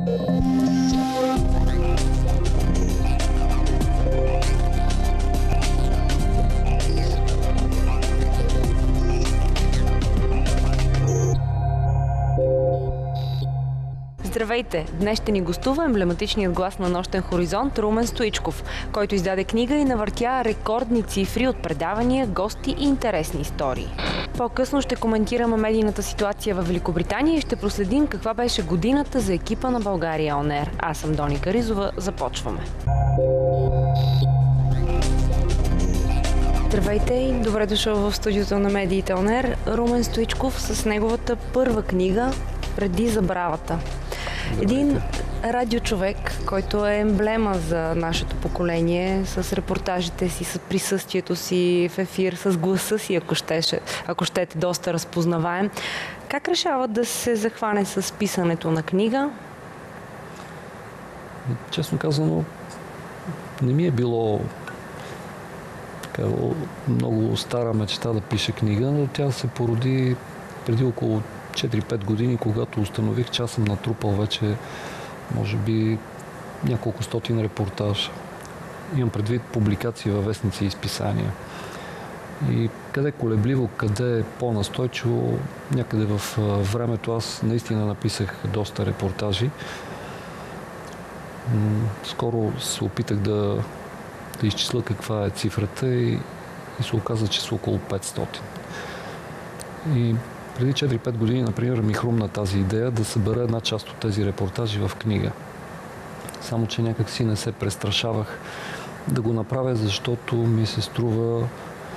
Здравейте! Днес ще ни гостува емблематичният глас на Нощен хоризонт Румен Стоичков, който издаде книга и навъртя рекордни цифри от предавания, гости и интересни истории. По-късно ще коментираме медийната ситуация в Великобритания и ще проследим каква беше годината за екипа на България On Air. Аз съм Дони Каризова. Започваме! Здравейте и добре дошъл в студиото на медиите On Air Румен Стоичков с неговата първа книга "Преди забравата". Един радиочовек, който е емблема за нашето поколение, с репортажите си, с присъствието си в ефир, с гласа си, ако щете, доста разпознаваем. Как решава да се захване с писането на книга? Честно казано, не ми е било много стара мечта да пиша книга, но тя се породи преди около 4-5 години, когато установих, че аз съм натрупал вече, може би, няколко стотин репортажа. Имам предвид публикации във вестници и изписания. И къде колебливо, къде по-настойчиво, някъде в времето аз наистина написах доста репортажи. Скоро се опитах да изчисля каква е цифрата и се оказа, че са около 500. И преди 4-5 години, например, ми хрумна тази идея да събера една част от тези репортажи в книга. Само че някак си не се престрашавах да го направя, защото ми се струва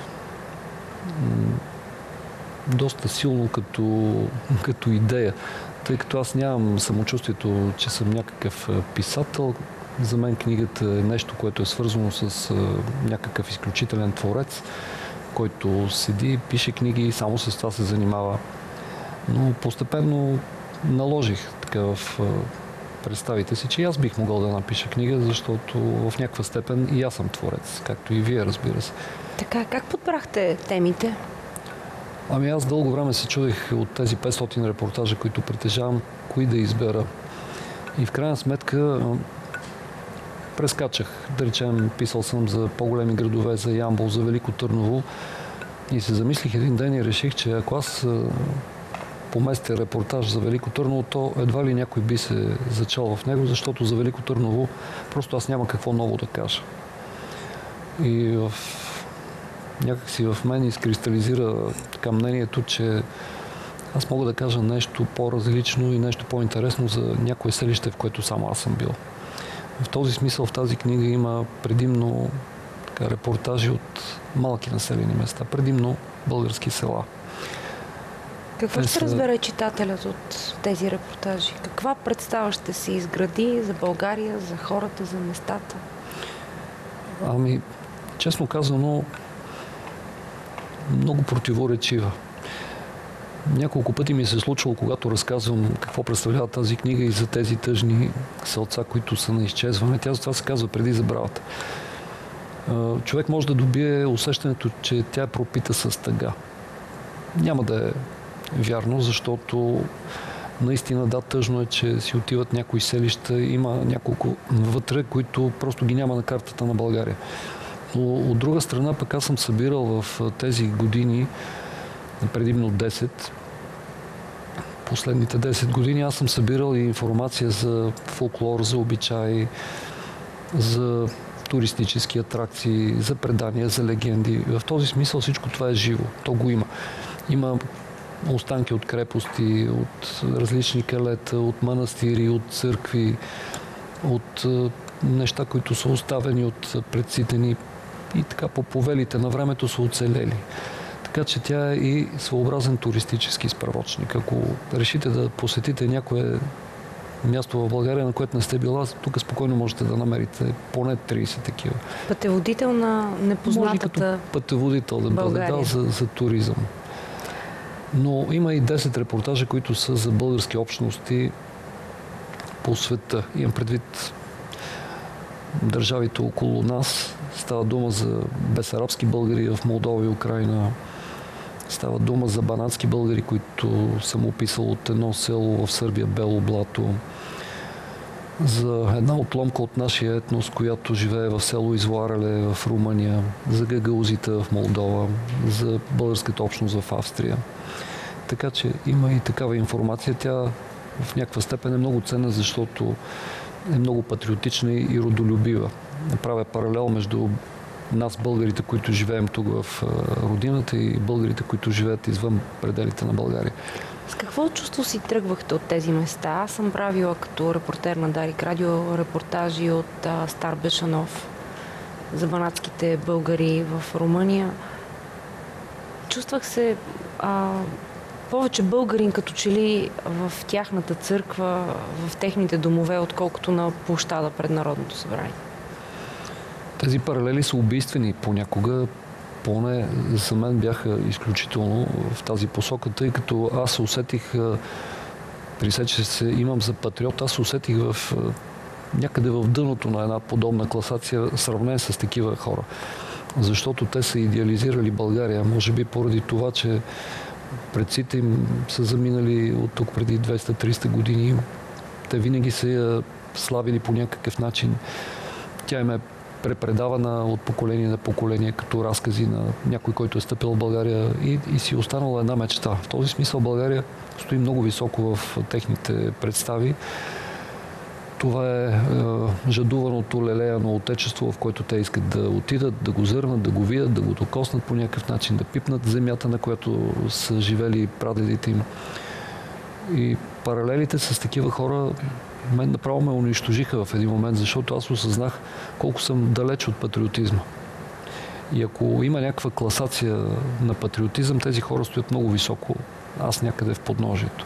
доста силно като идея. Тъй като аз нямам самочувствието, че съм някакъв писател. За мен книгата е нещо, което е свързано с някакъв изключителен творец, който седи, пише книги и само с това се занимава. Но постепенно наложих така в представите си, че аз бих могъл да напиша книга, защото в някаква степен и аз съм творец, както и вие, разбира се. Така, как подбрахте темите? Ами аз дълго време се чудих от тези 500 репортажа, които притежавам, кои да избера. И в крайна сметка прескачах. Да речем, писал съм за по-големи градове, за Ямбол, за Велико Търново. И се замислих един ден и реших, че ако аз поместя репортаж за Велико Търново, то едва ли някой би се зачал в него, защото за Велико Търново просто аз няма какво ново да кажа. И някак си в мен изкристализира така мнението, че аз мога да кажа нещо по-различно и нещо по-интересно за някое селище, в което само аз съм бил. В този смисъл в тази книга има предимно репортажи от малки населени места, предимно български села. Какво ще разбере читателят от тези репортажи? Каква представа ще се изгради за България, за хората, за местата? Ами, честно казано, много противоречива. Няколко пъти ми се е случвало, когато разказвам какво представлява тази книга и за тези тъжни селца, които са на изчезване. Тя затова се казва "Преди забравата". Човек може да добие усещането, че тя е пропита с тъга. Няма да е вярно, защото наистина да, тъжно е, че си отиват някои селища, има няколко вътре, които просто ги няма на картата на България. Но от друга страна пък аз съм събирал в тези години, предимно 10, последните 10 години аз съм събирал и информация за фолклор, за обичаи, за туристически атракции, за предания, за легенди. В този смисъл всичко това е живо. То го има. Има останки от крепости, от различни келета, от манастири, от църкви, от неща, които са оставени от предците ни и така по повелите на времето са оцелели. Така че тя е и своеобразен туристически справочник. Ако решите да посетите някое място в България, на което не сте била, тук спокойно можете да намерите поне 30 такива. Пътеводител на непознатата може като пътеводител да бъде, да, за туризъм. Но има и 10 репортажа, които са за български общности по света. Имам предвид държавите около нас. Става дума за бесарабски българи в Молдова и Украйна. Става дума за банатски българи, които съм описал от едно село в Сърбия, Бело блато. за една отломка от нашия етнос, която живее в село Извоареле в Румъния, за гагаузите в Молдова, за българската общност в Австрия. Така че има и такава информация. Тя в някаква степен е много ценна, защото е много патриотична и родолюбива. Правя паралел между нас, българите, които живеем тук в родината, и българите, които живеят извън пределите на България. С какво чувство си тръгвахте от тези места? Аз съм правила като репортер на Дарик Радио репортажи от Стар Бешанов за банатските българи в Румъния. Чувствах се повече българин като че ли в тяхната църква, в техните домове, отколкото на площада пред Народното събрание. Тези паралели са убийствени понякога, поне за мен бяха изключително в тази посока, тъй като аз се усетих, при се, че се имам за патриот, аз се усетих някъде в дъното на една подобна класация, сравнен с такива хора. Защото те са идеализирали България, може би поради това, че предците им са заминали от тук преди 200-300 години. Те винаги са я славили по някакъв начин. Тя им е препредавана от поколение на поколение като разкази на някой, който е стъпил в България и си останала една мечта. В този смисъл България стои много високо в техните представи. Това е жадуваното, лелеяно отечество, в което те искат да отидат, да го зърнат, да го видят, да го докоснат по някакъв начин, да пипнат земята, на която са живели прадедите им. И паралелите с такива хора мен направо ме унищожиха в един момент, защото аз осъзнах колко съм далеч от патриотизма. И ако има някаква класация на патриотизъм, тези хора стоят много високо, аз някъде в подножието.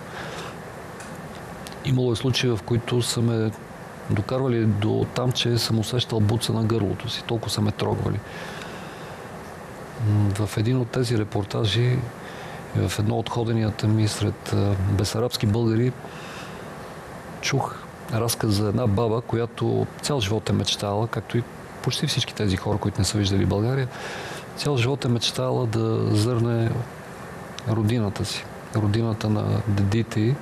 Имало е случаи, в които са ме докарвали до там, че съм усещал буца на гърлото си. Толкова са ме трогвали. В един от тези репортажи, в едно от ходенията ми сред бесарабски българи, чух разказ за една баба, която цял живот е мечтала, както и почти всички тези хора, които не са виждали България, цял живот е мечтала да зърне родината си, родината на дедите й,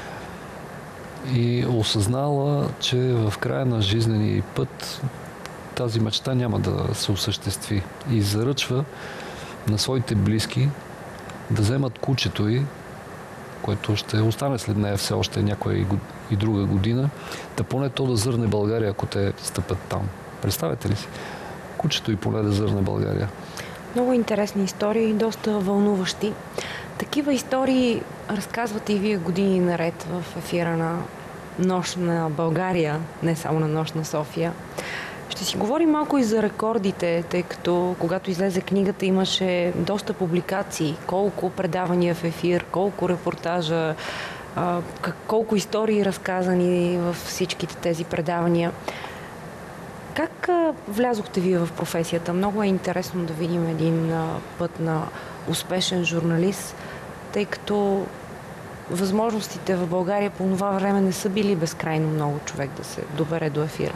и осъзнала, че в края на жизнения път тази мечта няма да се осъществи. И заръчва на своите близки да вземат кучето й, което ще остане след нея все още някоя и друга година, да поне то да зърне България, ако те стъпят там. Представете ли си? Кучето й поне да зърне България. Много интересни истории, доста вълнуващи. Такива истории разказвате и вие години наред в ефира на Нощ на България, не само на Нощ на София. Ще си говорим малко и за рекордите, тъй като когато излезе книгата имаше доста публикации, колко предавания в ефир, колко репортажа, колко истории разказани във всичките тези предавания. Как влязохте вие в професията? Много е интересно да видим един път на успешен журналист, тъй като възможностите в България по това време не са били безкрайно много човек да се добере до ефира.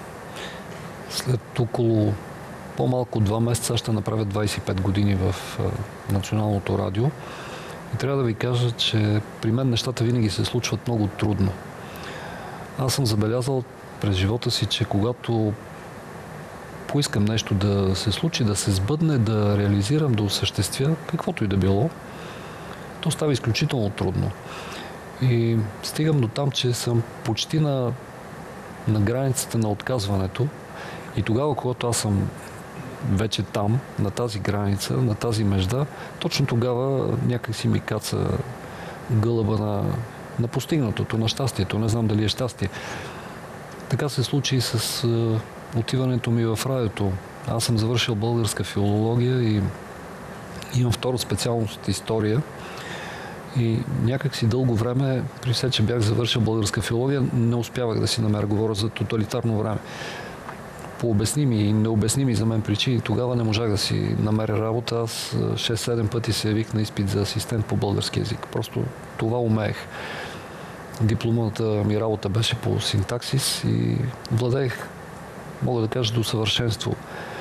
След около по-малко 2 месеца ще направя 25 години в Националното радио. И трябва да ви кажа, че при мен нещата винаги се случват много трудно. Аз съм забелязал през живота си, че когато поискам нещо да се случи, да се сбъдне, да реализирам, да осъществя, каквото и да било, то става изключително трудно. И стигам до там, че съм почти на границата на отказването. И тогава, когато аз съм вече там, на тази граница, на тази межда, точно тогава някак си ми каца гълъба на постигнатото, на щастието. Не знам дали е щастие. Така се случи и с отиването ми в радиото. Аз съм завършил българска филология и имам втора специалност история. И някак си дълго време, при все, че бях завършил българска филология, не успявах да си намеря, говоря за тоталитарно време. По обясними и необясними за мен причини, тогава не можах да си намеря работа. Аз 6-7 пъти се явих на изпит за асистент по български език. Просто това умеех. Дипломната ми работа беше по синтаксис и владеех, мога да кажа, до съвършенство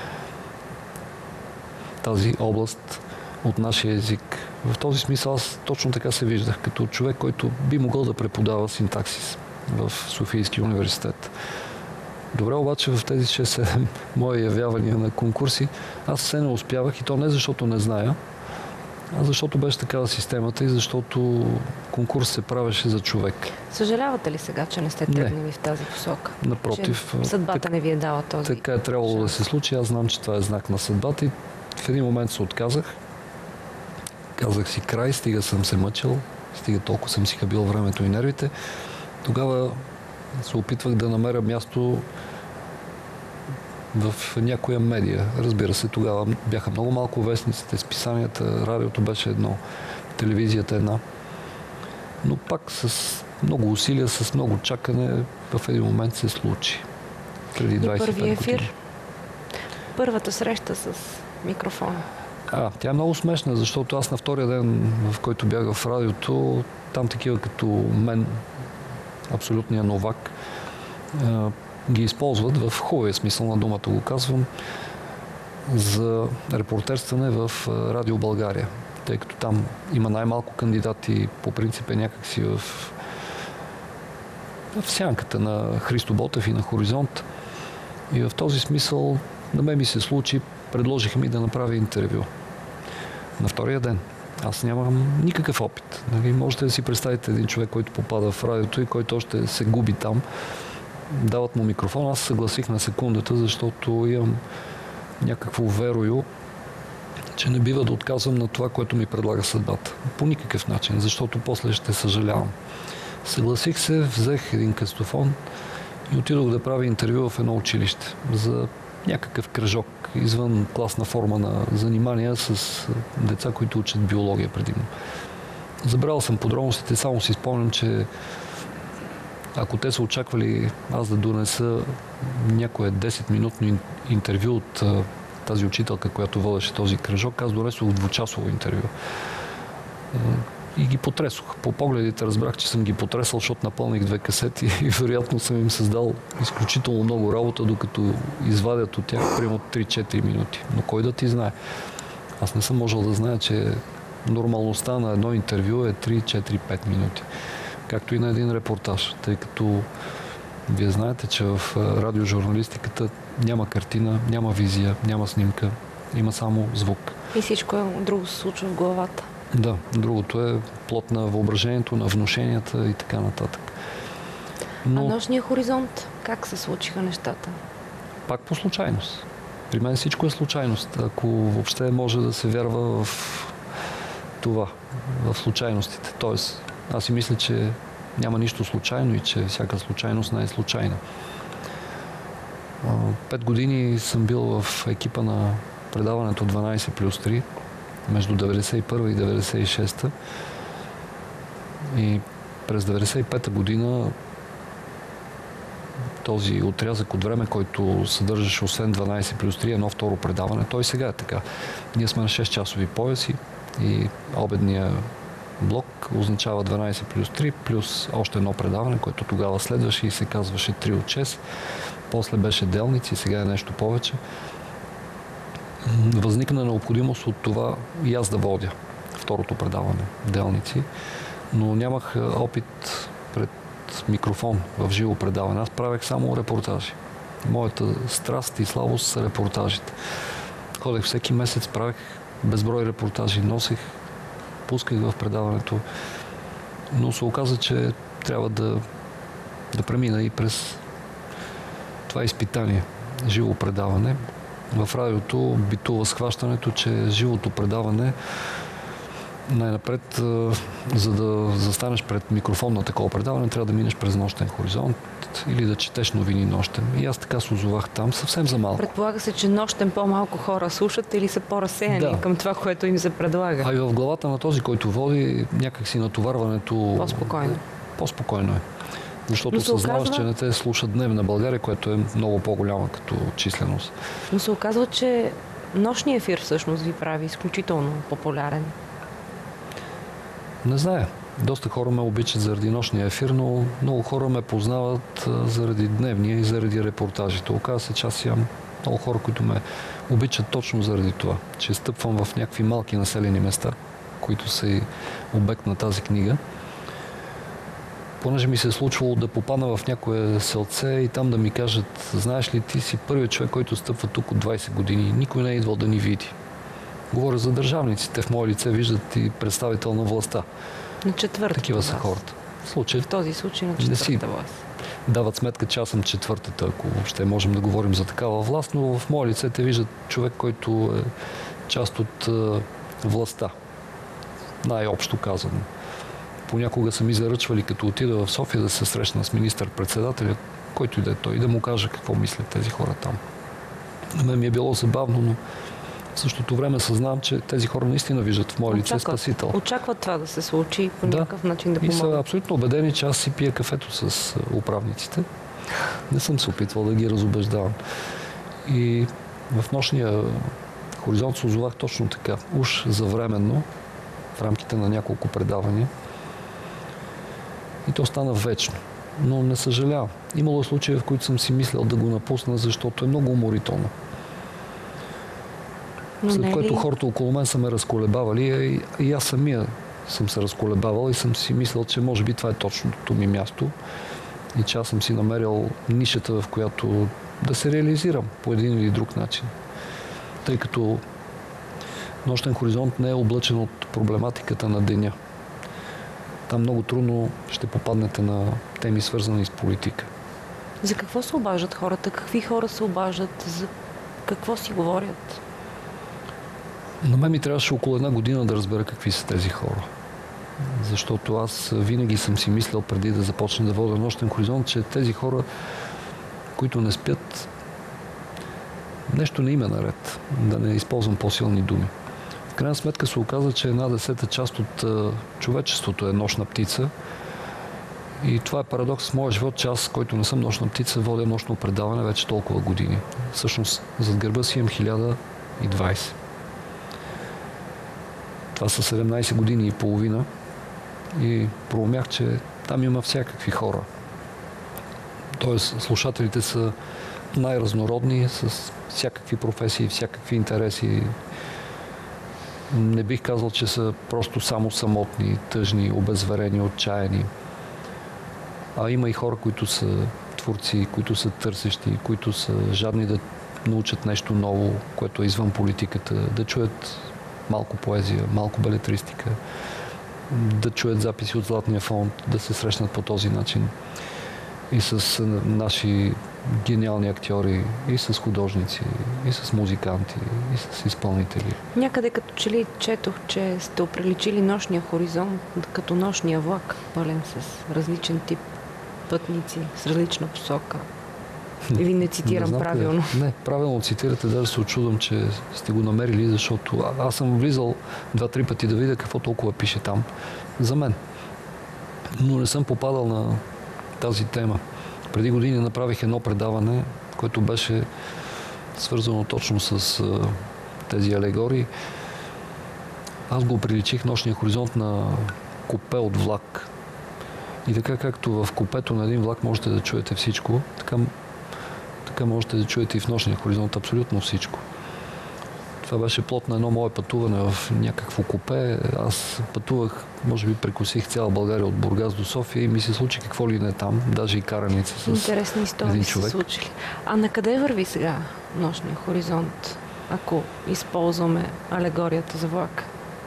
тази област от нашия език. В този смисъл аз точно така се виждах, като човек, който би могъл да преподава синтаксис. в Софийския университет. Добре, обаче в тези 6-7 мои явявания на конкурси аз все не успявах, и то не защото не зная, а защото беше такава системата и защото конкурс се правеше за човек. Съжалявате ли сега, че не сте тръгнали в тази посока? Напротив. Че съдбата не ви е дала този. Така е трябвало да се случи. Аз знам, че това е знак на съдбата и в един момент се отказах. Казах си край, стига съм се мъчил, стига толкова съм си хабил времето и нервите. Тогава се опитвах да намеря място в някоя медия. Разбира се, тогава бяха много малко вестниците, списанията, радиото беше едно, телевизията една. Но пак с много усилия, с много чакане в един момент се случи. Преди 25 години. Първи ефир? Първата среща с микрофона? Тя е много смешна, защото аз на втория ден, в който бях в радиото, там такива като мен, абсолютния новак, ги използват в хубавия смисъл на думата, го казвам, за репортерстване в Радио България. Тъй като там има най-малко кандидати, по принцип е някакси в сянката на Христо Ботев и на Хоризонт. И в този смисъл на мен ми се случи, предложиха ми да направя интервю. На втория ден. Аз нямам никакъв опит. Нали? Можете да си представите един човек, който попада в радиото и който още се губи там. Дават му микрофон. Аз съгласих на секундата, защото имам някакво верою, че не бива да отказвам на това, което ми предлага съдбата. По никакъв начин, защото после ще съжалявам. Съгласих се, взех един кастофон и отидох да правя интервю в едно училище за някакъв кръжок, извън класна форма на занимания с деца, които учат биология предимно. Забрал съм подробностите, само си спомням, че ако те са очаквали аз да донеса някое 10-минутно интервю от тази учителка, която водеше този кръжок, аз донесох 2-часово интервю. И ги потресох. По погледите разбрах, че съм ги потресал, защото напълних 2 касети и вероятно съм им създал изключително много работа, докато извадят от тях примерно 3-4 минути. Но кой да ти знае? Аз не съм можел да зная, че нормалността на едно интервю е 3-4-5 минути. Както и на един репортаж, тъй като вие знаете, че в радиожурналистиката няма картина, няма визия, няма снимка, има само звук. И всичко друго се случва в главата. Да, другото е плод на въображението, на внушенията и така нататък. Но... А нощния хоризонт, как се случиха нещата? Пак по случайност. При мен всичко е случайност. Ако въобще може да се вярва в това, в случайностите. Тоест, аз си мисля, че няма нищо случайно и че всяка случайност не е случайна. 5 години съм бил в екипа на предаването 12+3 между 91 и 96 и през 95-та година този отрязък от време, който съдържаше освен 12+3 едно второ предаване, той сега е така. Ние сме на 6-часови пояси и обедния блок означава 12+3 плюс още едно предаване, което тогава следваше и се казваше 3 от 6. После беше делници, сега е нещо повече. Възникна необходимост от това и аз да водя второто предаване, делници, но нямах опит пред микрофон в живо предаване. Аз правех само репортажи. Моята страст и слабост са репортажите. Ходех всеки месец, правех безброй репортажи, носех, пусках в предаването, но се оказа, че трябва да премина и през това изпитание, живо предаване. В радиото битува схващането, че живото предаване най-напред, за да застанеш пред микрофон на такова предаване, трябва да минеш през нощен хоризонт или да четеш новини нощен. И аз така се озовах там, съвсем за малко. Предполага се, че нощен по-малко хора слушат или са по-разсеяни към това, което им се предлага. А и в главата на този, който води, някакси натоварването... По-спокойно. По-спокойно е. Защото съзнаваш, че не те слуша дневна България, която е много по-голяма като численост. Но се оказва, че нощният ефир всъщност ви прави изключително популярен. Не зная. Доста хора ме обичат заради нощния ефир, но много хора ме познават заради дневния и заради репортажите. Оказва се, че аз имам много хора, които ме обичат точно заради това, че стъпвам в някакви малки населени места, които са и обект на тази книга. понеже ми се е случвало да попадна в някое селце и там да ми кажат, знаеш ли, ти си първият човек, който стъпва тук от 20 години. Никой не е идвал да ни види. Говоря за държавниците. В мое лице виждат и представител на властта. На четвъртата. Такива са хората. В този случай на четвъртата власт. Дават сметка, че аз съм четвъртата, ако въобще можем да говорим за такава власт, но в мое лице те виждат човек, който е част от властта. Най-общо казано. Понякога са ми заръчвали, като отида в София да се срещна с министър-председателя, който и да е той, и да му каже какво мислят тези хора там. На мен ми е било забавно, но в същото време съзнавам, че тези хора наистина виждат в мое лице спасител. Очакват това да се случи и по някакъв начин да помогат. И са абсолютно убедени, че аз си пия кафето с управниците. Не съм се опитвал да ги разубеждавам. И в нощния хоризонт се озовах точно така. Уж завременно, в рамките на няколко предавания. И то стана вечно. Но не съжалявам. Имало случаи, в които съм си мислял да го напусна, защото е много уморително. След което хората около мен са ме разколебавали и аз самия съм се разколебавал и съм си мислил, че може би това е точното ми място и че аз съм си намерил нишата, в която да се реализирам по един или друг начин. Тъй като Нощен хоризонт не е облъчен от проблематиката на деня. Там много трудно ще попаднете на теми, свързани с политика. За какво се обаждат хората? Какви хора се обаждат? За какво си говорят? На мен ми трябваше около една година да разбера какви са тези хора. Защото аз винаги съм си мислял преди да започна да водя Нощен хоризонт, че тези хора, които не спят, нещо не им е наред. Да не използвам по-силни думи. В крайна сметка се оказа, че 1/10 част от човечеството е нощна птица. И това е парадокс в моя живот, че аз, който не съм нощна птица, водя нощно предаване вече толкова години. Всъщност, зад гърба си имам 1020. Това са 17 години и половина и проумях, че там има всякакви хора. Тоест, слушателите са най-разнородни, с всякакви професии, всякакви интереси. Не бих казал, че са просто само самотни, тъжни, обезверени, отчаяни. А има и хора, които са творци, които са търсещи, които са жадни да научат нещо ново, което е извън политиката, да чуят малко поезия, малко белетристика, да чуят записи от Златния фонд, да се срещнат по този начин и с наши гениални актьори, и с художници, и с музиканти, и с изпълнители. Някъде като че ли четох, че сте оприличили Нощния хоризонт като нощния влак, пълен с различен тип пътници, с различна посока. Или не цитирам правилно? Не, правилно цитирате, даже се очудвам, че сте го намерили, защото аз съм влизал 2-3 пъти да видя какво толкова пише там за мен. Но не съм попадал на тази тема. Преди години направих едно предаване, което беше свързано точно с тези алегории. Аз го приличих Нощния хоризонт на купе от влак. И така както в купето на един влак можете да чуете всичко, така можете да чуете и в Нощния хоризонт абсолютно всичко. Това беше плод на едно мое пътуване в някакво купе. Аз пътувах, може би прекусих цяла България от Бургас до София и ми се случи какво ли не там, даже и караница с интересни истории един човек. се случили. А на къде върви сега Нощния хоризонт, ако използваме алегорията за влак?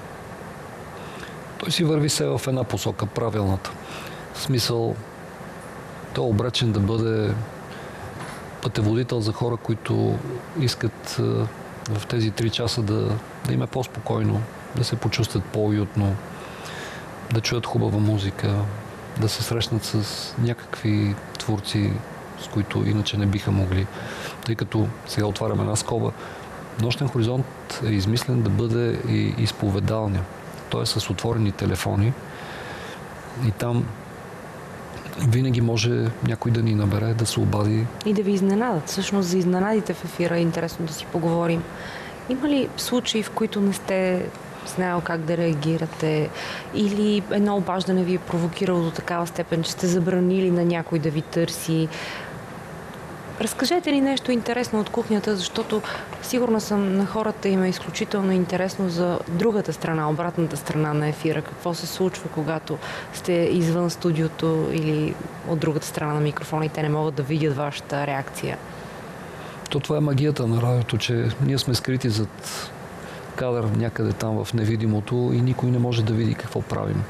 Той си върви се в една посока, правилната. В смисъл, той е обречен да бъде пътеводител за хора, които искат в тези 3 часа да им е по-спокойно, да се почувстват по-уютно, да чуят хубава музика, да се срещнат с някакви творци, с които иначе не биха могли. Тъй като сега отваряме една скоба, Нощен хоризонт е измислен да бъде и изповедалня. Той е с отворени телефони и там винаги може някой да ни набере, да се обади. И да ви изненадат. Всъщност за изненадите в ефира е интересно да си поговорим. Има ли случаи, в които не сте знаел как да реагирате или едно обаждане ви е провокирало до такава степен, че сте забранили на някой да ви търси? Разкажете ни нещо интересно от кухнята, защото сигурно съм на хората им е изключително интересно за другата страна, обратната страна на ефира. Какво се случва, когато сте извън студиото или от другата страна на микрофона и те не могат да видят вашата реакция? Това е магията на радиото, че ние сме скрити зад кадър някъде там в невидимото и никой не може да види какво правим.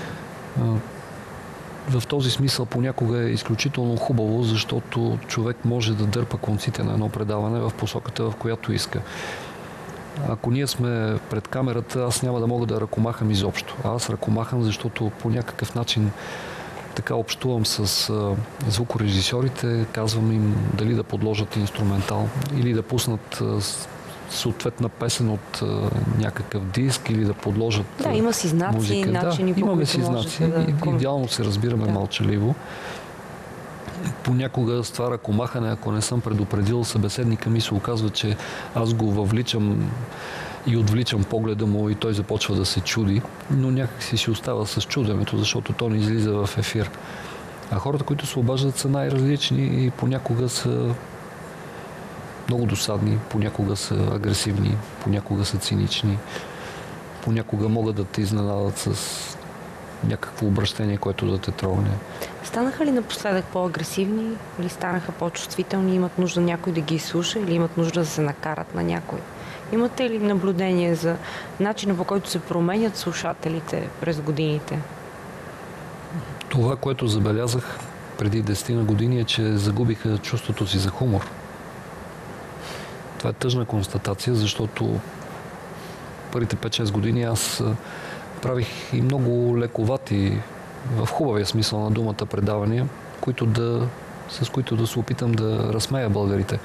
В този смисъл понякога е изключително хубаво, защото човек може да дърпа конците на едно предаване в посоката, в която иска. Ако ние сме пред камерата, аз няма да мога да ръкомахам изобщо. Аз ръкомахам, защото по някакъв начин така общувам с звукорежисьорите, казвам им дали да подложат инструментал или да пуснат съответна песен от някакъв диск или да подложат музика. Да, има си знаци, начини, по които можете да... Идеално се разбираме мълчаливо. Понякога с това ръкомахане, ако не съм предупредил събеседника ми, се оказва, че аз го въвличам и отвличам погледа му и той започва да се чуди, но някак си остава с чуденето, защото то не излиза в ефир. А хората, които се обаждат, са най-различни и понякога са много досадни, понякога са агресивни, понякога са цинични, понякога могат да те изненадат с някакво обращение, което да те трогне. Станаха ли напоследък по-агресивни или станаха по-чувствителни? Имат нужда някой да ги изслуша или имат нужда да се накарат на някой? Имате ли наблюдение за начина, по който се променят слушателите през годините? Това, което забелязах преди 10 на години е, че загубиха чувството си за хумор. Това е тъжна констатация, защото първите 5-6 години аз правих и много лековати, в хубавия смисъл на думата, предавания, с които да се опитам да разсмея българите.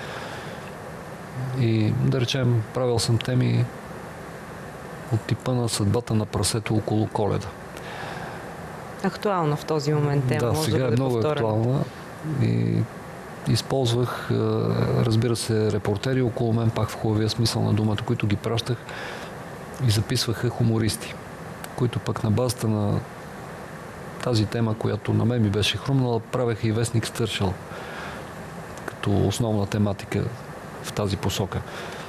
И да речем, правил съм теми от типа на съдбата на прасето около Коледа. Актуална в този момент тема. Да, сега е много актуална и използвах, разбира се, репортери около мен, пак в хубавия смисъл на думата, които ги пращах и записваха хумористи, които пък на базата на тази тема, която на мен ми беше хрумнала, правеха и вестник Стършел като основна тематика в тази посока.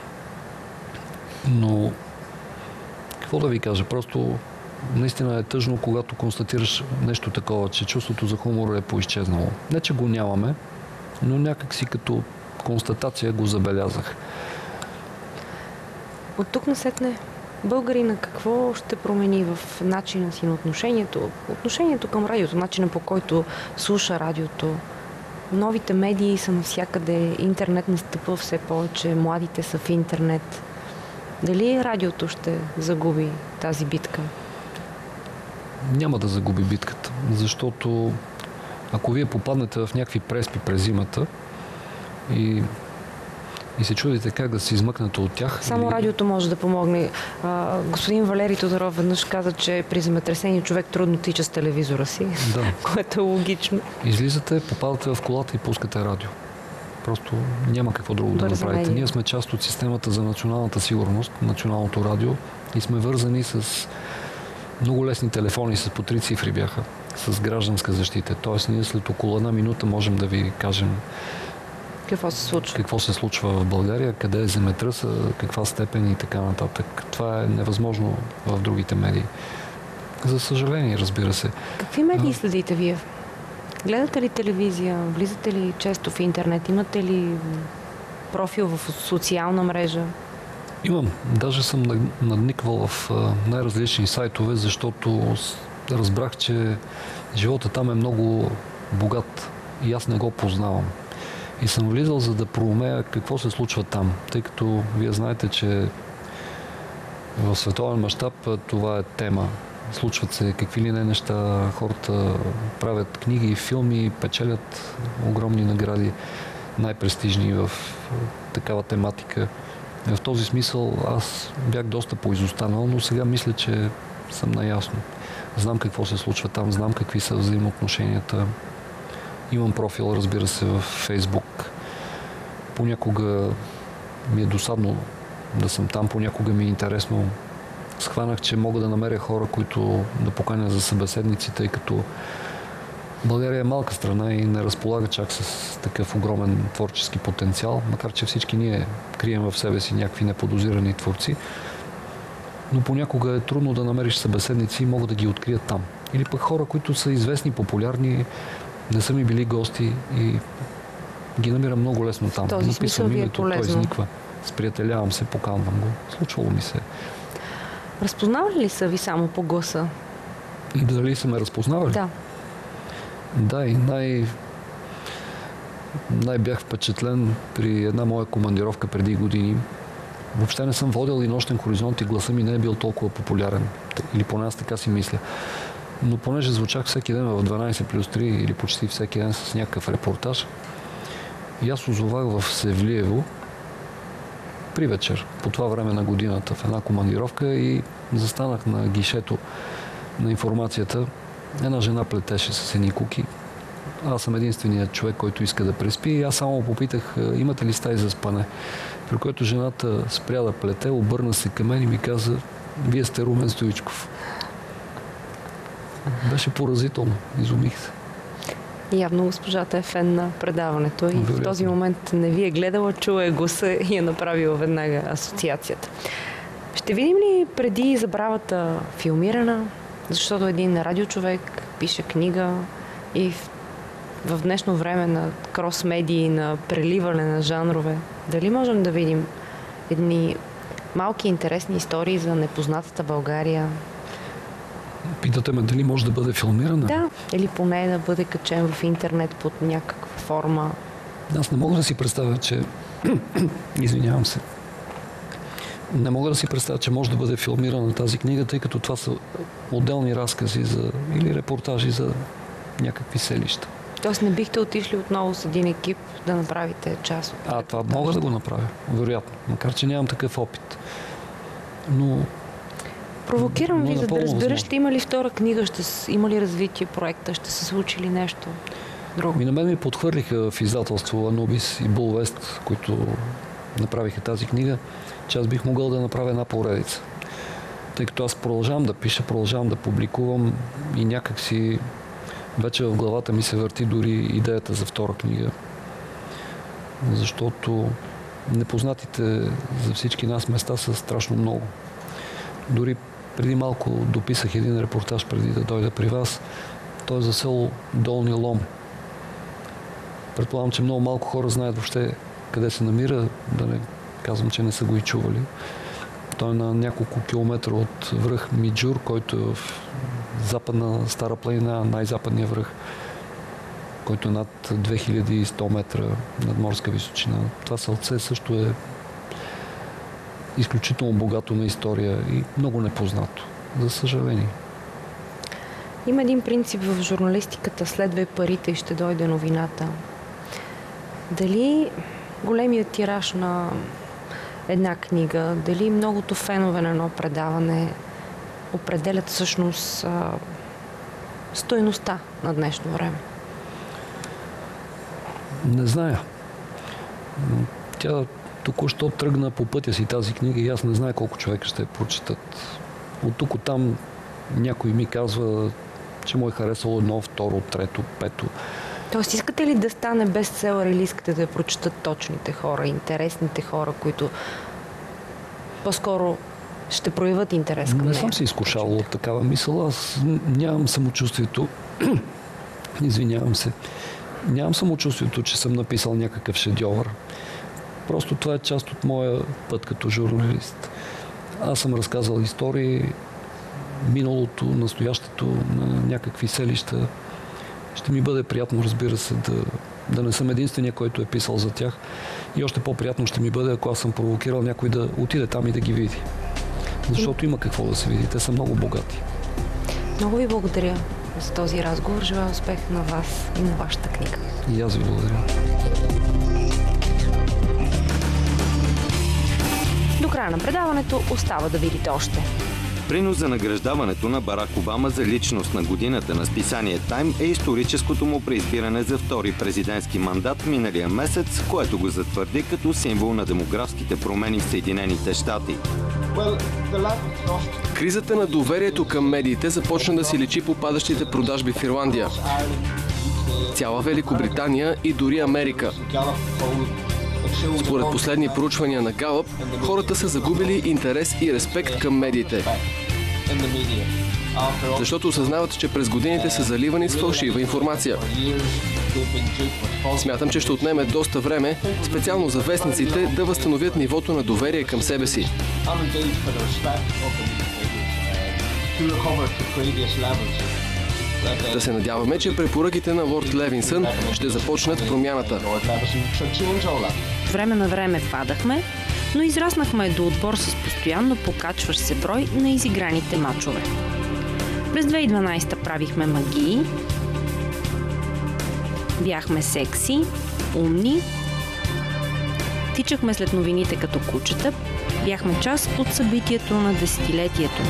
Но какво да ви кажа, просто наистина е тъжно, когато констатираш нещо такова, че чувството за хумор е поизчезнало. Не, че го нямаме, но някак си като констатация го забелязах. От тук насетне българина какво ще промени в начина си на отношението? Отношението към радиото, начина по който слуша радиото. Новите медии са навсякъде, интернет настъпва все повече, младите са в интернет. Дали радиото ще загуби тази битка? Няма да загуби битката, защото ако вие попаднете в някакви преспи през зимата и се чудите как да се измъкнете от тях... Само радиото може да помогне. Господин Валери Тодоров веднъж каза, че при земетресение човек трудно тича с телевизора си, да. Което е логично. Излизате, попадате в колата и пускате радио. Просто няма какво друго да направите. Ние сме част от системата за националната сигурност, националното радио, и сме вързани с много лесни телефони, с по 3 цифри бяха, с гражданска защита. Тоест ние след около 1 минута можем да ви кажем какво се случва в България, къде е земетръса, каква степен и така нататък. Това е невъзможно в другите медии. За съжаление, разбира се. Какви медии следите вие? Гледате ли телевизия? Влизате ли често в интернет? Имате ли профил в социална мрежа? Имам. Даже съм надниквал в най-различни сайтове, защото разбрах, че живота там е много богат и аз не го познавам. И съм влизал, за да проумея какво се случва там, тъй като вие знаете, че в световен мащаб това е тема. Случват се какви ли не неща, хората правят книги, филми, печелят огромни награди, най-престижни в такава тематика. В този смисъл аз бях доста поизостанал, но сега мисля, че съм наясно. Знам какво се случва там, знам какви са взаимоотношенията. Имам профил, разбира се, в Фейсбук. Понякога ми е досадно да съм там, понякога ми е интересно. Схванах, че мога да намеря хора, които да поканя за събеседници, тъй като България е малка страна и не разполага чак с такъв огромен творчески потенциал, макар че всички ние крием в себе си някакви неподозирани творци, но понякога е трудно да намериш събеседници и могат да ги открият там. Или пък хора, които са известни, популярни, не са ми били гости и ги намирам много лесно там. В този смисъл ви е полезно. Той изниква. Сприятелявам се, поканвам го. Случвало ми се. Разпознавали ли са ви само по гласа? И дали са ме разпознавали? Да. Да, и най бях впечатлен при една моя командировка преди години. Въобще не съм водил и нощен хоризонт и гласа ми не е бил толкова популярен. Или поне аз така си мисля. Но понеже звучах всеки ден в 12+3 или почти всеки ден с някакъв репортаж, и аз озовах в Севлиево при вечер, по това време на годината, в една командировка и застанах на гишето на информацията. Една жена плетеше с едни куки. Аз съм единственият човек, който иска да преспи и аз само попитах, имате ли стаи за спане? При което жената спря да плете, обърна се към мен и ми каза, вие сте Румен Стоичков. Беше поразително. Изумих се. Явно госпожата е фен на предаването и в този момент не ви е гледала, чула е гласа и е направила веднага асоциацията. Ще видим ли преди забравата филмирана? Защото един радиочовек пише книга и в днешно време на крос-медии, на преливане на жанрове, дали можем да видим едни малки интересни истории за непознатата България? Питате ме дали може да бъде филмирана? Да, или поне да бъде качен в интернет под някаква форма. Аз не мога да си представя, че... Извинявам се. Не мога да си представя, че може да бъде филмирана тази книга, тъй като това са отделни разкази или репортажи за някакви селища. Тоест не бихте отишли отново с един екип да направите част от това мога да го направя, вероятно. Макар че нямам такъв опит. Но... Провокирам ви, за да разбера, ще има ли втора книга, има ли развитие проекта, ще се случи ли нещо друго? На мен ми подхвърлиха в издателство Анубис и Булвест, които направиха тази книга, че аз бих могъл да направя една поредица. Тъй като аз продължавам да пиша, продължавам да публикувам и някак си вече в главата ми се върти дори идеята за втора книга. Защото непознатите за всички нас места са страшно много. Дори преди малко дописах един репортаж преди да дойда при вас. Той е за село Долни Лом. Предполагам, че много малко хора знаят въобще къде се намира, да не казвам, че не са го и чували. Той е на няколко километра от връх Миджур, който е в западна Стара планина, най-западния връх, който е над 2100 метра надморска височина. Това селце също е изключително богато на история и много непознато, за съжаление. Има един принцип в журналистиката: следвай парите и ще дойде новината. Дали големият тираж на една книга, дали многото фенове на едно предаване определят всъщност стойността на днешно време? Не зная. Тя току-що тръгна по пътя си тази книга и аз не знае колко човека ще я прочитат. От тук, от там някой ми казва, че му е харесало едно, второ, трето, пето. Тоест, искате ли да стане бестселър или искате да я прочитат точните хора, интересните хора, които по-скоро ще проявят интерес към нея? Не съм се изкушавал от такава мисъл. Аз нямам самочувствието, извинявам се, нямам самочувствието, че съм написал някакъв шедьовър. Просто това е част от моя път като журналист. Аз съм разказал истории, миналото, настоящето на някакви селища. Ще ми бъде приятно, разбира се, да не съм единствения, който е писал за тях. И още по-приятно ще ми бъде, ако аз съм провокирал някой да отиде там и да ги види. Защото има какво да се види. Те са много богати. Много ви благодаря за този разговор. Желая успех на вас и на вашата книга. И аз ви благодаря. До края на предаването остава да видите още. Принос за награждаването на Барак Обама за личност на годината на списание Time е историческото му преизбиране за втори президентски мандат миналия месец, което го затвърди като символ на демографските промени в Съединените щати. Кризата на доверието към медиите започна да си личи по падащите продажби в Ирландия. Цяла Великобритания и дори Америка. Според последни проучвания на Галъп, хората са загубили интерес и респект към медиите. Защото осъзнават, че през годините са заливани с фалшива информация. Смятам, че ще отнеме доста време, специално за вестниците, да възстановят нивото на доверие към себе си. Да се надяваме, че препоръките на лорд Левинсън ще започнат промяната. Време на време падахме, но израснахме до отбор с постоянно покачващ се брой на изиграните мачове. През 2012 правихме магии, бяхме секси, умни, тичахме след новините като кучета, бяхме част от събитието на десетилетието.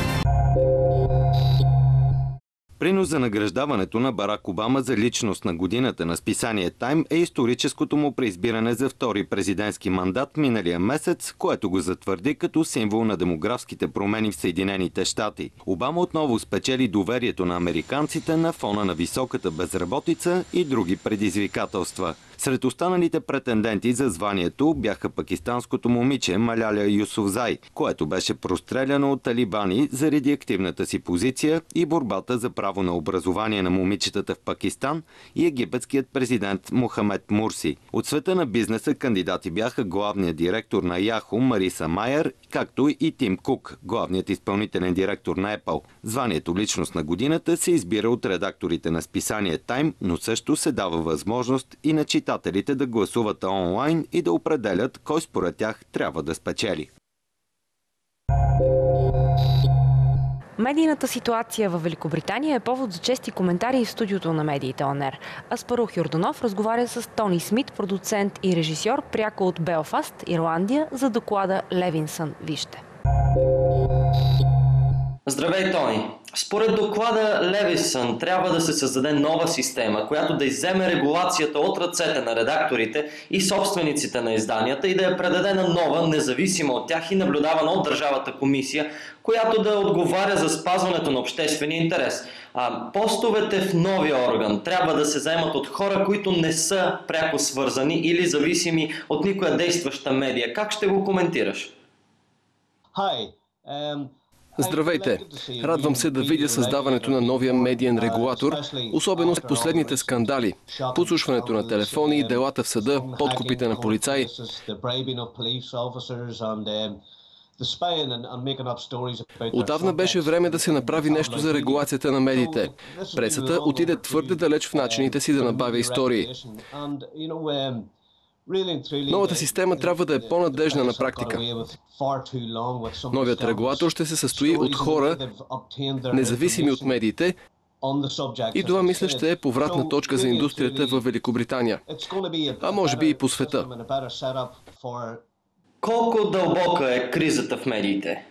Принос за награждаването на Барак Обама за личност на годината на списание Time е историческото му преизбиране за втори президентски мандат миналия месец, което го затвърди като символ на демографските промени в Съединените щати. Обама отново спечели доверието на американците на фона на високата безработица и други предизвикателства. Сред останалите претенденти за званието бяха пакистанското момиче Маляля Юсуфзай, което беше простреляно от талибани заради активната си позиция и борбата за право на образование на момичетата в Пакистан, и египетският президент Мохамед Мурси. От света на бизнеса кандидати бяха главният директор на Yahoo Мариса Майер, както и Тим Кук, главният изпълнителен директор на Apple. Званието личност на годината се избира от редакторите на списание Time, но също се дава възможност и на читателите да гласуват онлайн и да определят кой според тях трябва да спечели. Медийната ситуация в Великобритания е повод за чести коментари в студиото на Медиите Он Ер. Аспарух Йорданов разговаря с Тони Смит, продуцент и режисьор, пряко от Белфаст, Ирландия, за доклада Левинсън. Вижте. Здравей, Тони! Според доклада Левинсън трябва да се създаде нова система, която да изземе регулацията от ръцете на редакторите и собствениците на изданията и да я предаде на нова, независима от тях и наблюдавана от държавата комисия, която да отговаря за спазването на обществения интерес. Постовете в новия орган трябва да се заемат от хора, които не са пряко свързани или зависими от никоя действаща медия. Как ще го коментираш? Здравейте! Радвам се да видя създаването на новия медиен регулатор, особено с последните скандали, подслушването на телефони и делата в съда, подкупите на полицаи. Отдавна беше време да се направи нещо за регулацията на медиите. Пресата отиде твърде далеч в начините си да набавя истории. Новата система трябва да е по-надежна на практика. Новият регулатор ще се състои от хора, независими от медиите, и това, мисля, ще е повратна точка за индустрията в Великобритания, а може би и по света. Колко дълбока е кризата в медиите?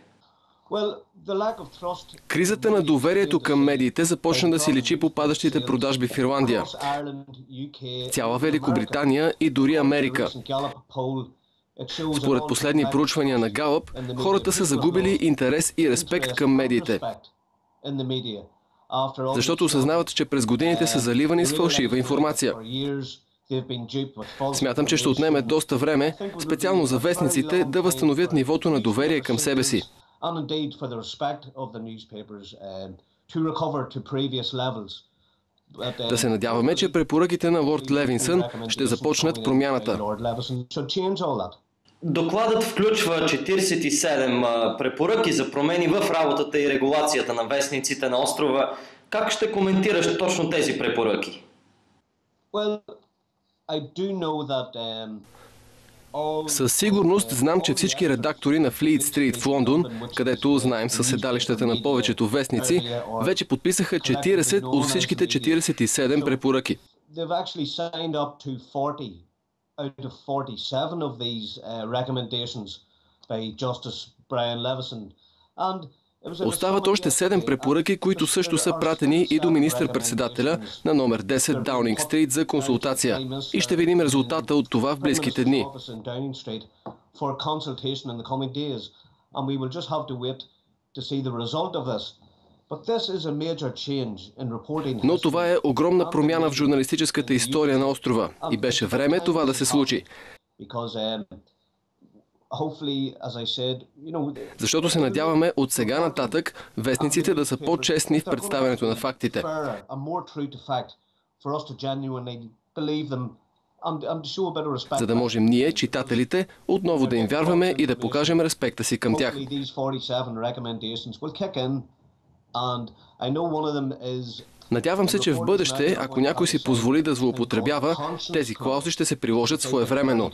Кризата на доверието към медиите започна да си личи по падащите продажби в Ирландия. Цяла Великобритания и дори Америка. Според последни проучвания на Галъп, хората са загубили интерес и респект към медиите. Защото осъзнават, че през годините са заливани с фалшива информация. Смятам, че ще отнеме доста време, специално за вестниците, да възстановят нивото на доверие към себе си. Да се надяваме, че препоръките на лорд Левинсън ще започнат промяната. Докладът включва 47 препоръки за промени в работата и регулацията на вестниците на острова. Как ще коментираш точно тези препоръки? Със сигурност знам, че всички редактори на Флийт Стрит в Лондон, където знаем със седалищата на повечето вестници, вече подписаха 40 от всичките 47 препоръки. Остават още 7 препоръки, които също са пратени и до министър-председателя на номер 10 Даунинг Стрит за консултация. И ще видим резултата от това в близките дни. Но това е огромна промяна в журналистическата история на острова и беше време това да се случи. Защото се надяваме от сега нататък вестниците да са по-честни в представянето на фактите. За да можем ние, читателите, отново да им вярваме и да покажем респекта си към тях. Надявам се, че в бъдеще, ако някой си позволи да злоупотребява, тези клаузи ще се приложат своевременно.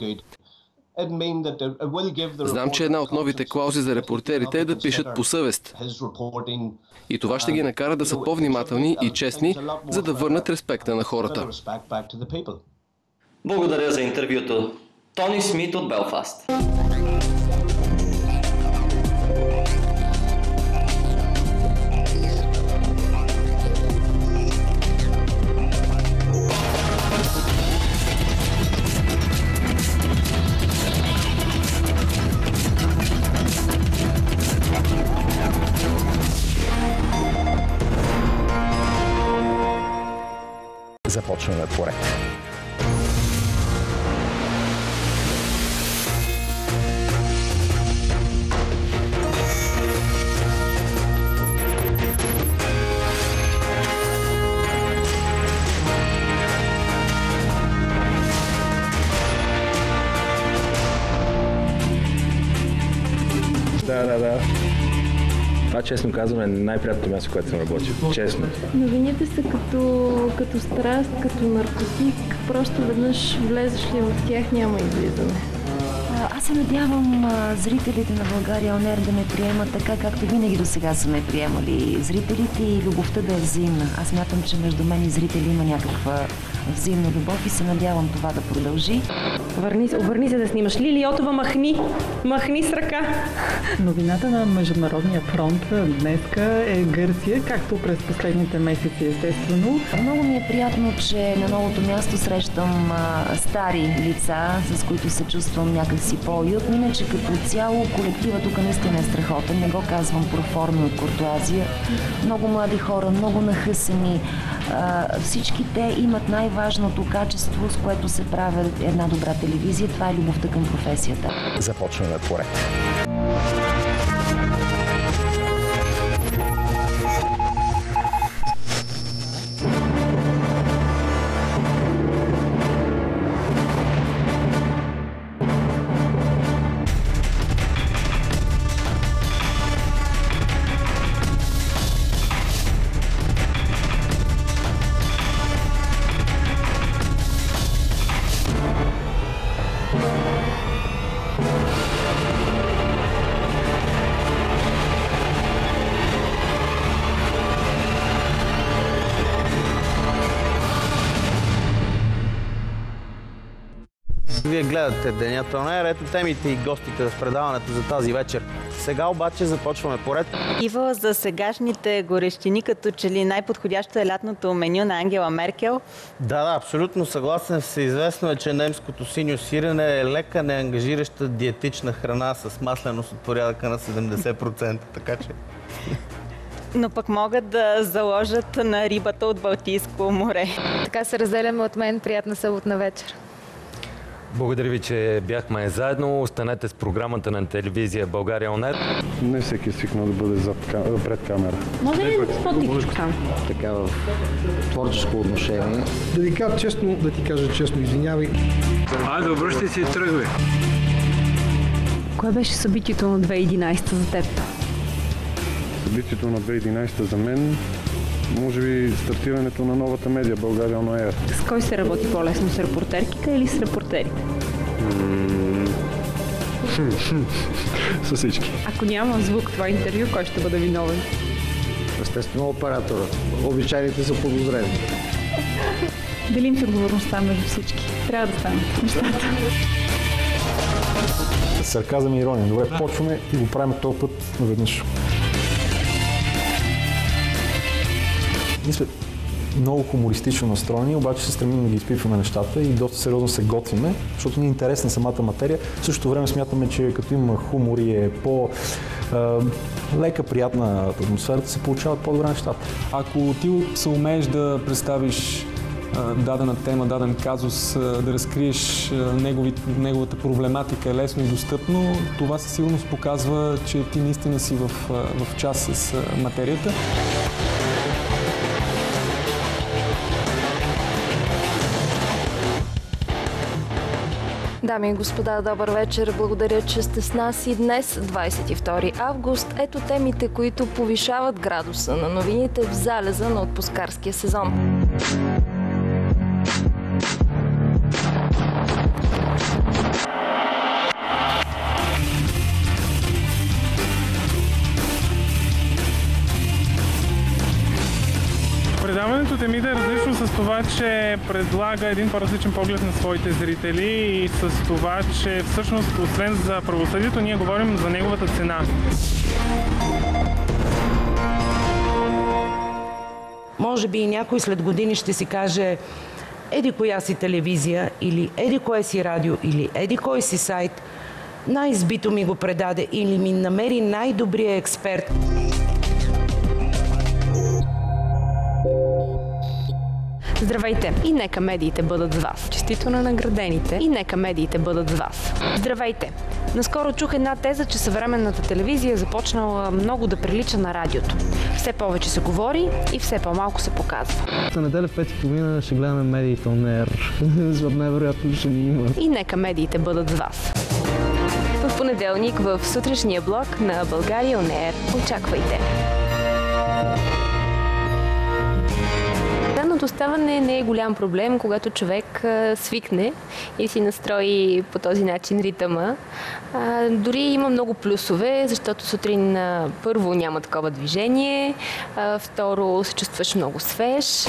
Знам, че една от новите клаузи за репортерите е да пишат по съвест. И това ще ги накара да са по-внимателни и честни, за да върнат респекта на хората. Благодаря за интервюто. Тони Смит от Белфаст. Започваме поред. Да. Това, честно казвам, е най-приятното място, което съм работил. Честно. Новините са като страст, като наркотик. Просто веднъж влезеш ли в тях, няма излизане. Аз се надявам зрителите на България ОНЕР да ме приемат така, както винаги до сега са ме приемали зрителите и любовта да е взаимна. Аз мятам, че между мен и зрители има някаква взаимна любов и се надявам това да продължи. Обърни се да снимаш. Лили Йотова, махни с ръка. Новината на Международния фронт днеска е Гърция, както през последните месеци, естествено. Много ми е приятно, че на новото място срещам стари лица, с които се чувствам някакси по-уютно. Иначе като цяло колектива тук наистина е страхотен. Не го казвам проформа от куртуазия. Много млади хора, много нахъсани. Всички те имат най-важното качество, с което се прави една добра телевизия. Това е любовта към професията. Започваме поред. Вие гледате Денят ОНЕР, ето темите и гостите в предаването за тази вечер. Сега обаче започваме поред. Иво, за сегашните горещини, като че ли най-подходящо е лятното меню на Ангела Меркел? Да, абсолютно съгласен. Всеизвестно е, че немското синьо сирене е лека, неангажираща диетична храна с масленост от порядъка на 70%, така че... Но пък могат да заложат на рибата от Балтийско море. Така се разделяме от мен. Приятна съботна вечер. Благодаря ви, че бяхме заедно. Останете с програмата на телевизия България ОНЕР. Не всеки е свикнал да бъде пред камера. Може ли по-тихичко там? Така в творческо отношение. Да ти кажа честно, извинявай. Айде, обръщай се и тръгвай. Кое беше събитието на 2011 за теб? Събитието на 2011 за мен, може би стартирането на новата медия България ОНЕР. С кой се работи по-лесно? С репортерките или с репортерите? С всички. Ако няма звук това интервю, кой ще бъде виновен? Естествено операторът. Обичайните са подозрени. Делим се отговорността между всички. Трябва да станат нещата. Сарказъм и ирония. Добре, почваме и го правим този път наведнъж. Ние сме много хумористично настроени, обаче се стремим да ги изпипваме нещата и доста сериозно се готвиме, защото ни е интересна самата материя. В същото време смятаме, че като има хумор и е лека, приятна атмосферата, се получават по-добре нещата. Ако ти се умееш да представиш дадена тема, даден казус, да разкриеш неговата проблематика лесно и достъпно, това със сигурност показва, че ти наистина си в час с материята. Дами и господа, добър вечер. Благодаря, че сте с нас и днес, 22 август. Ето темите, които повишават градуса на новините в залеза на отпускарския сезон. Предаването Темида е различно с това, че предлага един по-различен поглед на своите зрители и с това, че всъщност, освен за правосъдието, ние говорим за неговата цена. Може би и някой след години ще си каже: еди коя си телевизия, или еди кое си радио, или еди кой си сайт най-избито ми го предаде или ми намери най-добрия експерт. Здравейте! И нека медиите бъдат с вас. Честито на наградените. И нека медиите бъдат с вас. Здравейте! Наскоро чух една теза, че съвременната телевизия е започнала много да прилича на радиото. Все повече се говори и все по-малко се показва. За неделя в 5:30 ще гледаме медиите on air, защото най-вероятно ще ни има. И нека медиите бъдат с вас. В понеделник в сутрешния блок на България on Air. Очаквайте! Ранното ставане не е голям проблем, когато човек свикне и си настрои по този начин ритъма. Дори има много плюсове, защото сутрин първо няма такова движение, второ се чувстваш много свеж.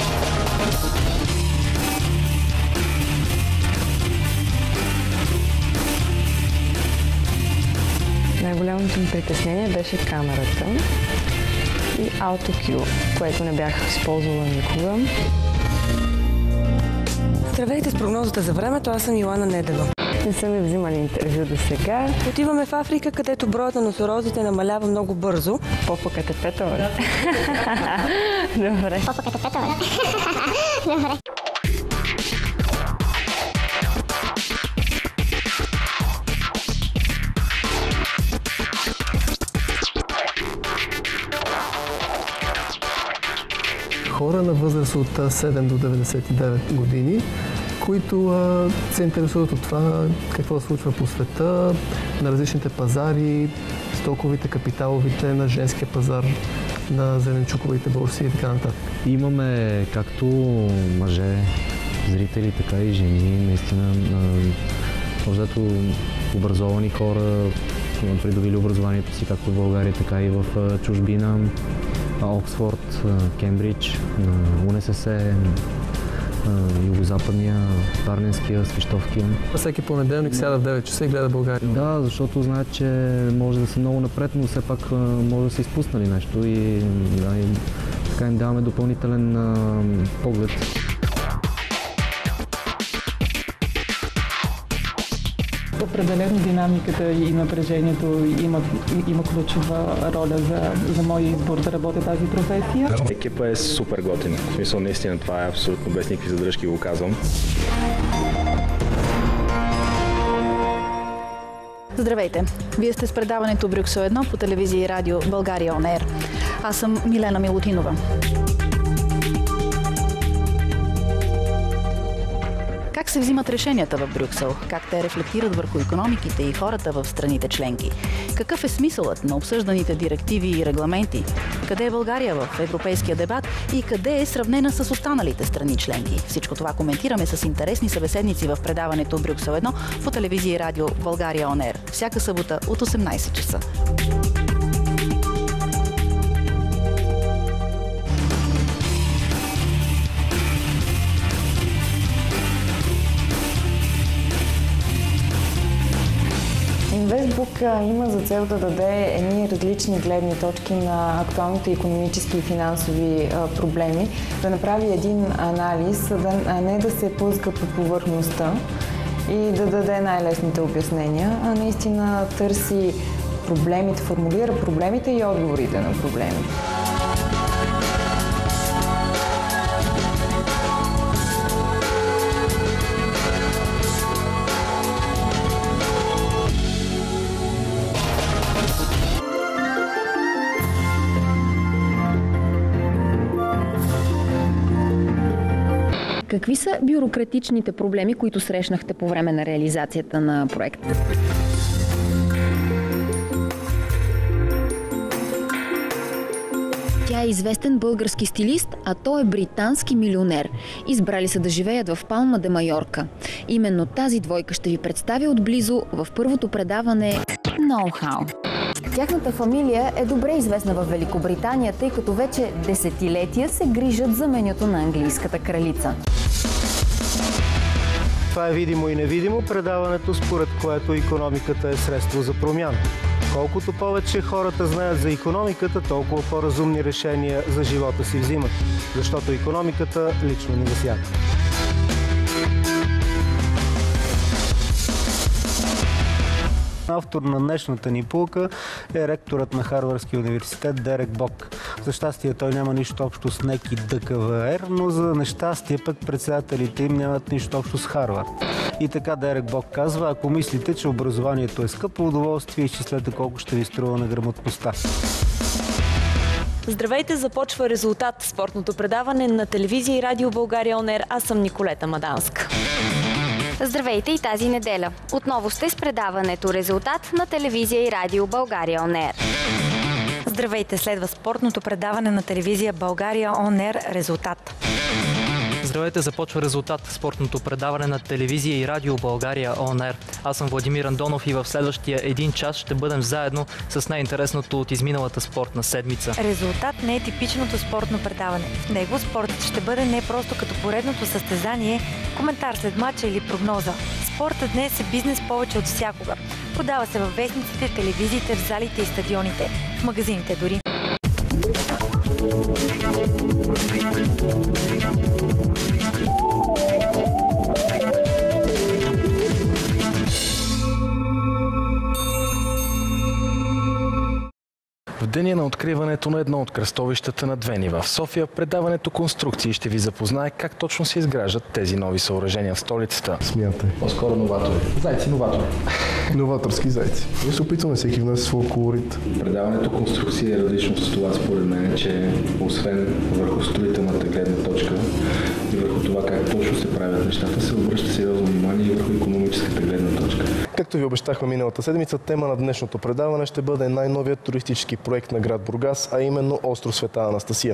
Най-голямото ми притеснение беше камерата и AutoCue, което не бях използвала никога. Здравейте с прогнозата за времето, аз съм Йоана Недева. Не са ми взимали интервю до сега. Отиваме в Африка, където броят на носорозите намалява много бързо. Попъкът е петър. Добре. Попъкът е петър. Добре. Хора на възраст от 7 до 99 години, които се интересуват от това какво се случва по света, на различните пазари, стоковите, капиталовите, на женския пазар, на зеленчуковите борси и така нататък. Имаме както мъже, зрители, така и жени, наистина защото образовани хора, придобили образованието си както в България, така и в чужбина. Оксфорд, Кембридж, УНСС, Югозападния, Варненския, Свищовкия. Всеки понеделник сяда в 9 часа и гледа България. Да, защото знаят, че може да са много напред, но все пак може да са изпуснали нещо и така им даваме допълнителен поглед. Определено динамиката и напрежението има ключова роля за моя избор да работя тази професия. Екипа е супер готин. В смисъл, наистина това е абсолютно без никакви задръжки, го казвам. Здравейте! Вие сте с предаването Брюксел 1 по телевизия и радио България on Air. Аз съм Милена Милутинова. Как се взимат решенията в Брюксел? Как те рефлектират върху икономиките и хората в страните членки? Какъв е смисълът на обсъжданите директиви и регламенти? Къде е България в европейския дебат и къде е сравнена с останалите страни членки? Всичко това коментираме с интересни събеседници в предаването Брюксел 1 по телевизия и радио България on Air. Всяка събота от 18 часа. Инвестбук има за цел да даде едни различни гледни точки на актуалните икономически и финансови проблеми, да направи един анализ, а не да се плъзга по повърхността и да даде най-лесните обяснения, а наистина търси проблемите, формулира проблемите и отговорите на проблемите. Какви са бюрократичните проблеми, които срещнахте по време на реализацията на проекта? Тя е известен български стилист, а той е британски милионер. Избрали са да живеят в Палма де Майорка. Именно тази двойка ще ви представя отблизо в първото предаване Ноу-хау. Тяхната фамилия е добре известна в Великобритания, тъй като вече десетилетия се грижат за менюто на английската кралица. Това е видимо и невидимо предаването, според което икономиката е средство за промяна. Колкото повече хората знаят за икономиката, толкова по-разумни решения за живота си взимат. Защото икономиката лично ни засяга. Автор на днешната ни пулка е ректорът на Харвардския университет Дерек Бок. За щастие той няма нищо общо с НЕК и ДКВР, но за нещастие пък председателите им нямат нищо общо с Харвард. И така Дерек Бок казва: ако мислите, че образованието е скъпо удоволствие, изчислете колко ще ви струва на грамотността. Здравейте, започва Резултат, спортното предаване на телевизия и радио България ОНЕР. Аз съм Николета Маданска. Здравейте и тази неделя. Отново сте с предаването Резултат на телевизия и радио България ОНЕР. Здравейте, следва спортното предаване на телевизия България ОНЕР Резултат. Здравейте, започва Резултат, спортното предаване на телевизия и радио България ОНЕР. Аз съм Владимир Андонов и в следващия 1 час ще бъдем заедно с най-интересното от изминалата спортна седмица. Резултат не е типичното спортно предаване. В него спортът ще бъде не просто като поредното състезание, коментар след матча или прогноза. Спортът днес е бизнес повече от всякога. Продава се във вестниците, телевизиите, в залите и стадионите, в магазините дори. В деня на откриването на едно от кръстовищата на две нива в София, предаването Конструкции ще ви запознае как точно се изграждат тези нови съоръжения в столицата. Смятай. По-скоро новатори. Зайци новатори. Новаторски зайци. И се опитваме всеки внесе своя колорит. Предаването Конструкции е различно с това според мен, че освен върху строителната гледна точка и върху това как точно се правят нещата, се обръща сериозно внимание и върху икономическата гледна точка. Както ви обещахме миналата седмица, тема на днешното предаване ще бъде най-новият туристически проект на град Бургас, а именно остров Света Анастасия.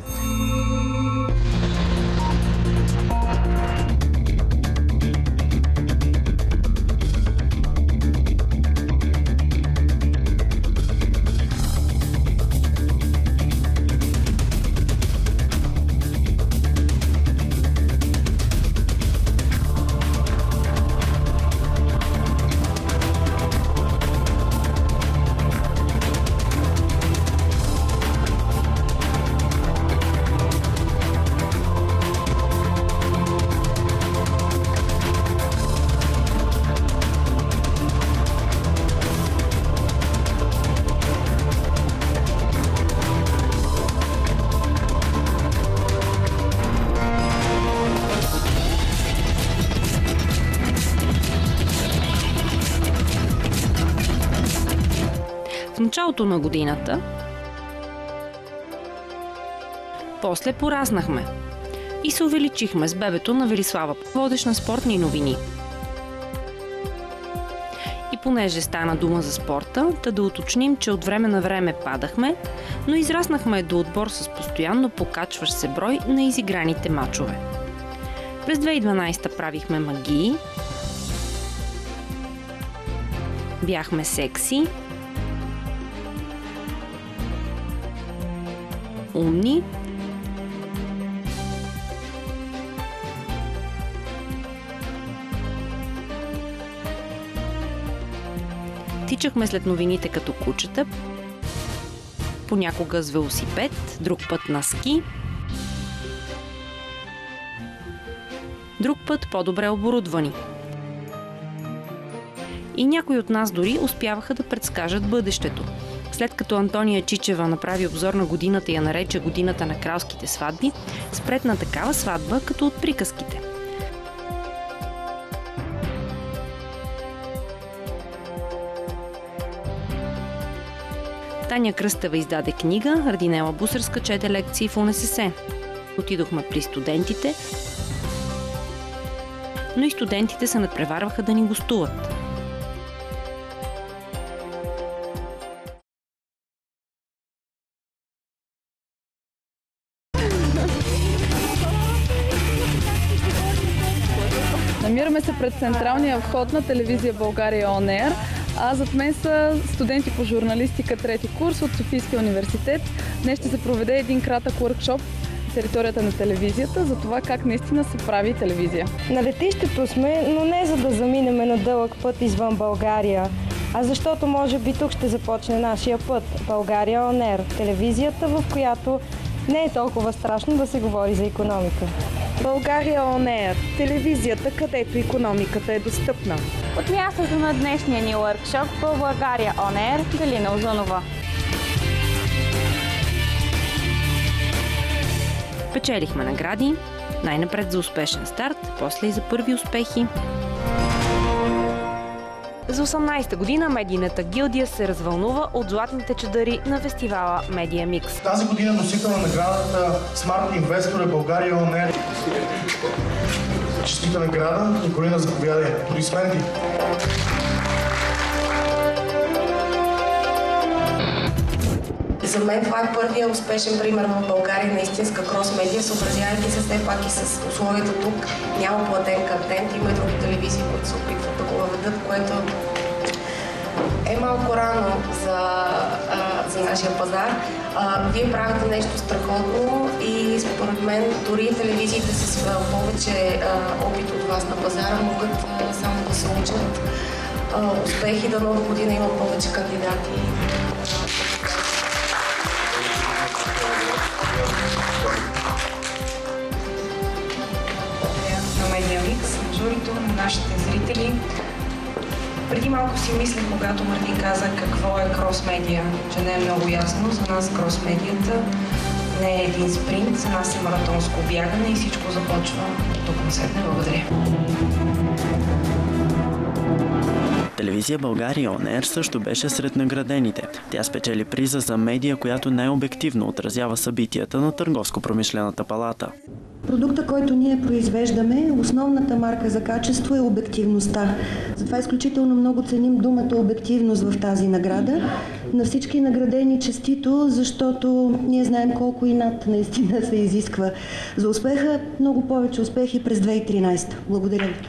В началото на годината, после пораснахме и се увеличихме с бебето на Велислава, водещ на спортни новини. И понеже стана дума за спорта, да уточним, че от време на време падахме, но израснахме до отбор с постоянно покачващ се брой на изиграните мачове. През 2012 правихме магии, бяхме секси, умни, Тичахме след новините като кучета, понякога с велосипед, друг път на ски, друг път по-добре оборудвани. И някои от нас дори успяваха да предскажат бъдещето. След като Антония Чичева направи обзор на годината и я нарече годината на кралските сватби, спретна такава сватба като от приказките. Таня Кръстева издаде книга, Радинела Бусърска чете лекции в УНСС. Отидохме при студентите, но и студентите се надпреварваха да ни гостуват. Намираме се пред централния вход на телевизия България On Air, а зад мен са студенти по журналистика трети курс от Софийския университет. Днес ще се проведе един кратък workshop на територията на телевизията за това как наистина се прави телевизия. На летището сме, но не за да заминем на дълъг път извън България, а защото може би тук ще започне нашия път. България On Air, телевизията, в която не е толкова страшно да се говори за икономика. България On Air, телевизията, където икономиката е достъпна. От мястото на днешния ни workshop по България On Air, Галина Озунова. Печелихме награди, най-напред за успешен старт, после и за първи успехи. За 18-та година медийната гилдия се развълнува от златните чадъри на фестивала Media Mix. Тази година носител на наградата Smart Investor е България On Air. Честита награда. Николина, заповядай. Аплодисменти. За мен това е първият успешен пример в България на истинска крос-медия, съобразявайки се все пак и с условията тук. Няма платен контент, има и други телевизии, които се опитват да го въведат, което е малко рано за нашия пазар. Вие правите нещо страхотно и според мен дори телевизиите с повече опит от вас на пазара могат само да се учат успехи, да нова година има повече кандидати. На Media Mix, на журито, на нашите зрители. Преди малко си мислех, когато Марти каза какво е крос-медия, че не е много ясно. За нас крос-медията не е един спринт, за нас е маратонско бягане и всичко започва тук насетне. Благодаря. Телевизия България On Air също беше сред наградените. Тя спечели приза за медия, която най-обективно отразява събитията на Търговско-промишлената палата. Продукта, който ние произвеждаме, основната марка за качество е обективността. Затова изключително много ценим думата обективност в тази награда. На всички наградени честито, защото ние знаем колко инат наистина се изисква за успеха. Много повече успехи през 2013. Благодаря ви.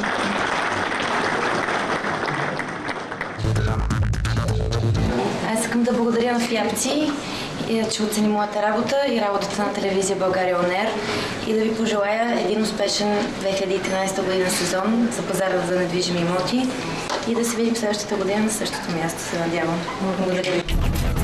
Аз искам да благодаря на ФИАПЦИ, че оцени моята работа и работата на телевизия България On Air и да ви пожелая един успешен 2013 година сезон за пазара за недвижими имоти и да се видим следващата година на същото място, се надявам. Благодаря ви.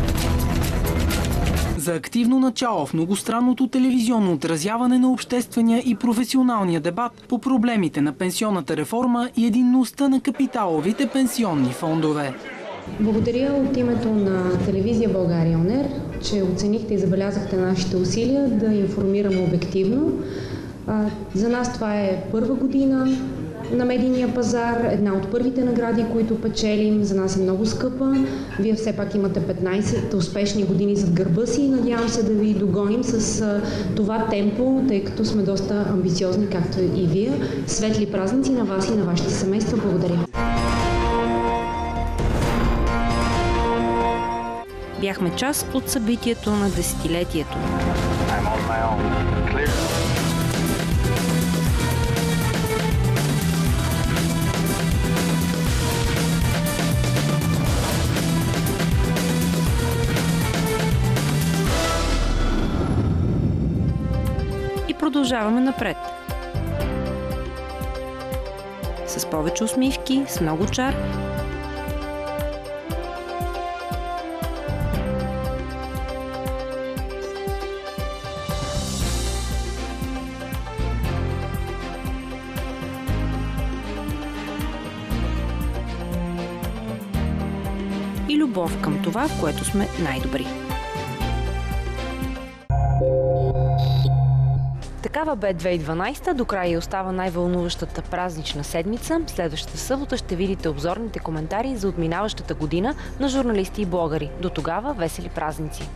За активно начало в многостранното телевизионно отразяване на обществения и професионалния дебат по проблемите на пенсионната реформа и единността на капиталовите пенсионни фондове. Благодаря от името на телевизия България On Air, че оценихте и забелязахте нашите усилия да информираме обективно. За нас това е първа година на медийния пазар, една от първите награди, които печелим. За нас е много скъпа. Вие все пак имате 15 успешни години зад гърба си и надявам се да ви догоним с това темпо, тъй като сме доста амбициозни, както и вие. Светли празници на вас и на вашите семейства. Благодаря. Бяхме част от събитието на десетилетието. И продължаваме напред. С повече усмивки, с много чар и любов към това, в което сме най-добри. Такава бе 2012, до края остава най-вълнуващата празнична седмица. Следващата събота ще видите обзорните коментари за отминаващата година на журналисти и блогъри. До тогава весели празници!